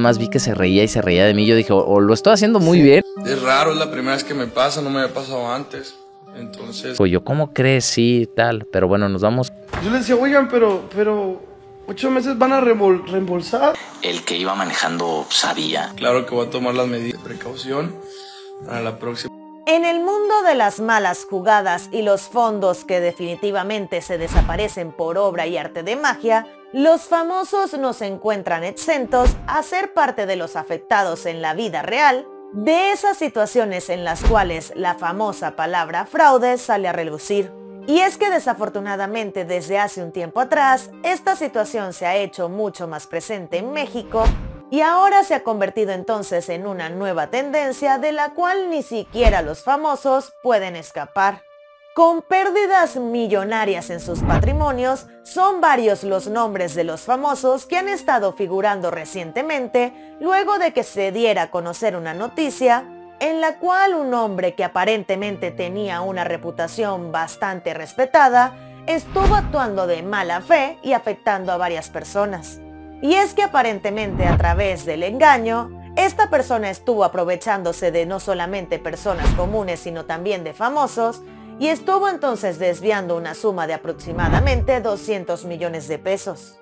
más vi que se reía y se reía de mí. Yo dije, o lo estoy haciendo muy bien. Es raro, es la primera vez que me pasa, no me había pasado antes. Entonces... Pues yo, ¿cómo crees? Sí, tal. Pero bueno, nos vamos. Yo le decía, oigan, pero 8 meses van a reembolsar. El que iba manejando sabía. Claro que voy a tomar las medidas de precaución para la próxima. En el mundo de las malas jugadas y los fondos que definitivamente se desaparecen por obra y arte de magia, los famosos no se encuentran exentos a ser parte de los afectados en la vida real de esas situaciones en las cuales la famosa palabra fraude sale a relucir. Y es que desafortunadamente desde hace un tiempo atrás, esta situación se ha hecho mucho más presente en México y ahora se ha convertido entonces en una nueva tendencia de la cual ni siquiera los famosos pueden escapar. Con pérdidas millonarias en sus patrimonios, son varios los nombres de los famosos que han estado figurando recientemente luego de que se diera a conocer una noticia en la cual un hombre que aparentemente tenía una reputación bastante respetada estuvo actuando de mala fe y afectando a varias personas. Y es que aparentemente a través del engaño, esta persona estuvo aprovechándose de no solamente personas comunes sino también de famosos y estuvo entonces desviando una suma de aproximadamente 200 millones de pesos.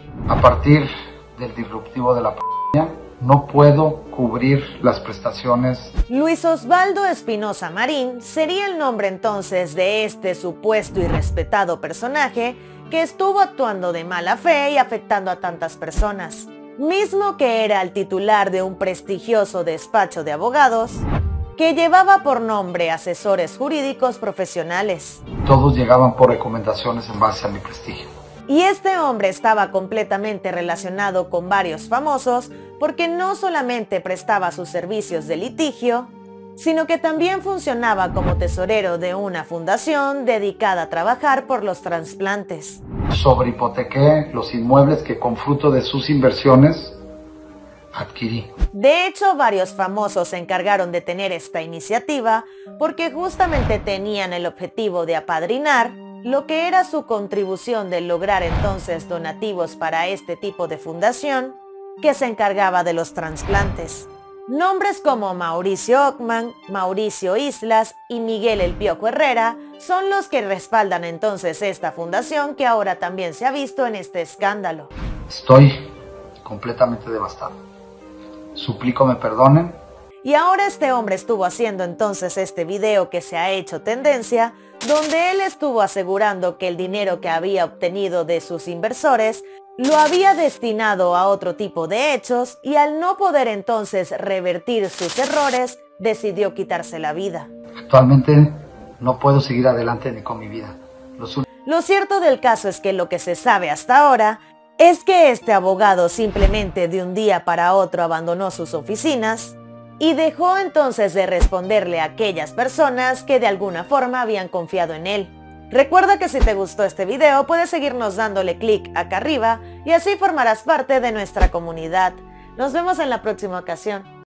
A partir del disruptivo de la pandemia, no puedo cubrir las prestaciones. Luis Osvaldo Espinosa Marín sería el nombre entonces de este supuesto y respetado personaje que estuvo actuando de mala fe y afectando a tantas personas, mismo que era el titular de un prestigioso despacho de abogados que llevaba por nombre Asesores Jurídicos Profesionales. Todos llegaban por recomendaciones en base a mi prestigio. Y este hombre estaba completamente relacionado con varios famosos porque no solamente prestaba sus servicios de litigio, sino que también funcionaba como tesorero de una fundación dedicada a trabajar por los trasplantes. Sobrehipotequé los inmuebles que con fruto de sus inversiones adquirí. De hecho, varios famosos se encargaron de tener esta iniciativa porque justamente tenían el objetivo de apadrinar lo que era su contribución de lograr entonces donativos para este tipo de fundación que se encargaba de los trasplantes. Nombres como Mauricio Ockman, Mauricio Islas y Miguel El Piojo Herrera son los que respaldan entonces esta fundación que ahora también se ha visto en este escándalo. Estoy completamente devastado. Suplico me perdonen. Y ahora este hombre estuvo haciendo entonces este video que se ha hecho tendencia, donde él estuvo asegurando que el dinero que había obtenido de sus inversores lo había destinado a otro tipo de hechos y al no poder entonces revertir sus errores, decidió quitarse la vida. Actualmente no puedo seguir adelante ni con mi vida. Lo cierto del caso es que lo que se sabe hasta ahora es que este abogado simplemente de un día para otro abandonó sus oficinas y dejó entonces de responderle a aquellas personas que de alguna forma habían confiado en él. Recuerda que si te gustó este video puedes seguirnos dándole clic acá arriba y así formarás parte de nuestra comunidad. Nos vemos en la próxima ocasión.